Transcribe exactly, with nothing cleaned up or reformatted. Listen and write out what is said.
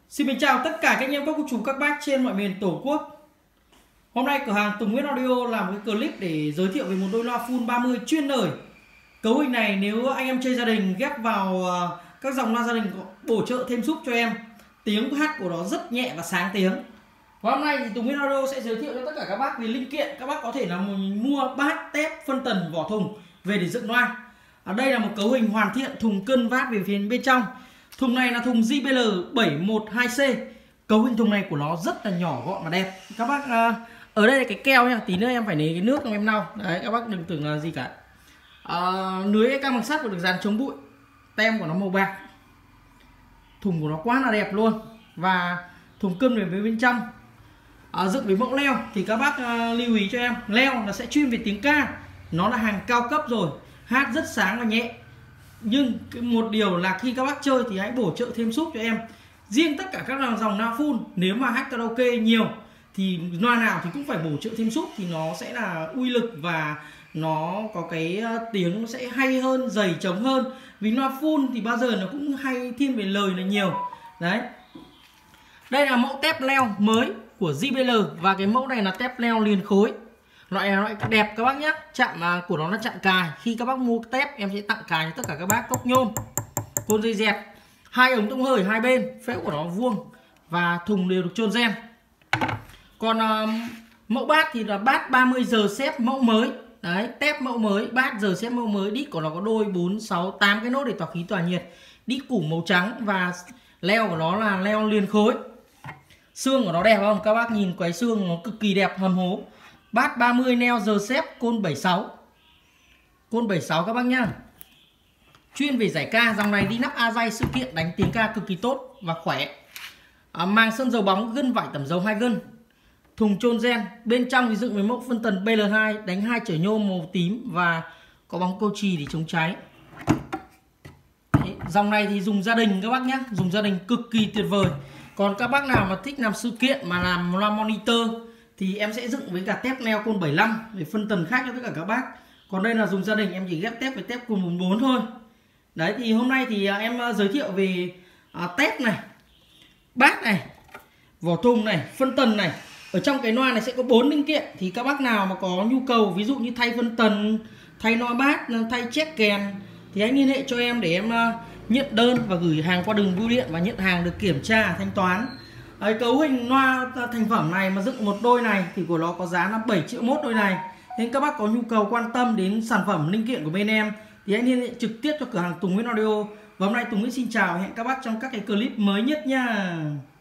Xin kính chào tất cả các anh em các cô chú các bác trên mọi miền Tổ quốc. Hôm nay cửa hàng Tùng Nguyễn Audio làm một cái clip để giới thiệu về một đôi loa full ba mươi chuyên đời. Cấu hình này nếu anh em chơi gia đình ghép vào các dòng loa gia đình bổ trợ thêm giúp cho em. Tiếng hát của nó rất nhẹ và sáng tiếng. Và hôm nay thì Tùng Nguyễn Audio sẽ giới thiệu cho tất cả các bác về linh kiện. Các bác có thể là mua bát, tép, phân tần, vỏ thùng về để dựng loa. Ở đây là một cấu hình hoàn thiện thùng cân vát về phía bên trong. Thùng này là thùng J B L bảy một hai C. Cấu hình thùng này của nó rất là nhỏ gọn và đẹp. Các bác uh, ở đây là cái keo nha, tí nữa em phải lấy cái nước cho em lau. Đấy, các bác đừng tưởng là gì cả. Uh, lưới căng bằng sắt và được dán chống bụi. Tem của nó màu bạc. Thùng của nó quá là đẹp luôn. Và thùng cân về phía bên trong. Uh, dựng với mẫu leo thì các bác uh, lưu ý cho em, leo nó sẽ chuyên về tiếng ca. Nó là hàng cao cấp rồi, hát rất sáng và nhẹ. Nhưng một điều là khi các bác chơi thì hãy bổ trợ thêm súp cho em. Riêng tất cả các dòng loa full, nếu mà hát karaoke nhiều thì loa nào thì cũng phải bổ trợ thêm súp, thì nó sẽ là uy lực và nó có cái tiếng nó sẽ hay hơn, dày trống hơn. Vì loa full thì bao giờ nó cũng hay thiên về lời là nhiều. Đấy. Đây là mẫu tép leo mới của J B L và cái mẫu này là tép leo liền khối. Loại này loại đẹp các bác nhé. Chạm của nó là chạm cài. Khi các bác mua tép em sẽ tặng cài cho tất cả các bác, cốc nhôm, côn dây dẹt, hai ống tung hơi hai bên, phễu của nó vuông và thùng đều được chôn gen. Còn uh, mẫu bát thì là bát ba mươi giờ xếp mẫu mới. Đấy, tép mẫu mới, bát giờ xếp mẫu mới. Đít của nó có đôi bốn, sáu, tám cái nốt để tỏa khí tỏa nhiệt. Đít củ màu trắng và leo của nó là leo liền khối. Xương của nó đẹp không? Các bác nhìn cái xương nó cực kỳ đẹp, hầm hố. Bát ba mươi neo giờ xếp côn bảy sáu. Côn bảy sáu các bác nhá. Chuyên về giải ca, dòng này đi nắp a dây sự kiện đánh tiếng ca cực kỳ tốt và khỏe. À, màng sơn dầu bóng, gân vải tẩm dầu hai gân. Thùng chôn gen, bên trong thì dựng với mẫu phân tần B L hai, đánh hai chở nhôm màu tím và có bóng câu chì để chống cháy. Đấy, dòng này thì dùng gia đình các bác nhé, dùng gia đình cực kỳ tuyệt vời. Còn các bác nào mà thích làm sự kiện mà làm loa monitor thì em sẽ dựng với cả tép leo côn bảy lăm để phân tần khác cho tất cả các bác. Còn đây là dùng gia đình, em chỉ ghép tép với tép côn bốn bốn thôi. Đấy, thì hôm nay thì em giới thiệu về à, tép này, bát này, vỏ thùng này, phân tần này. Ở trong cái loa này sẽ có bốn linh kiện. Thì các bác nào mà có nhu cầu ví dụ như thay phân tần, thay loa bát, thay check kèn thì hãy liên hệ cho em để em uh, nhận đơn và gửi hàng qua đường bưu điện và nhận hàng được kiểm tra thanh toán. Đấy, cấu hình loa thành phẩm này mà dựng một đôi này thì của nó có giá là bảy triệu mốt đôi này. Nên các bác có nhu cầu quan tâm đến sản phẩm linh kiện của bên em thì hãy liên hệ trực tiếp cho cửa hàng Tùng Nguyễn Audio. Và hôm nay Tùng Nguyễn xin chào, hẹn các bác trong các cái clip mới nhất nha.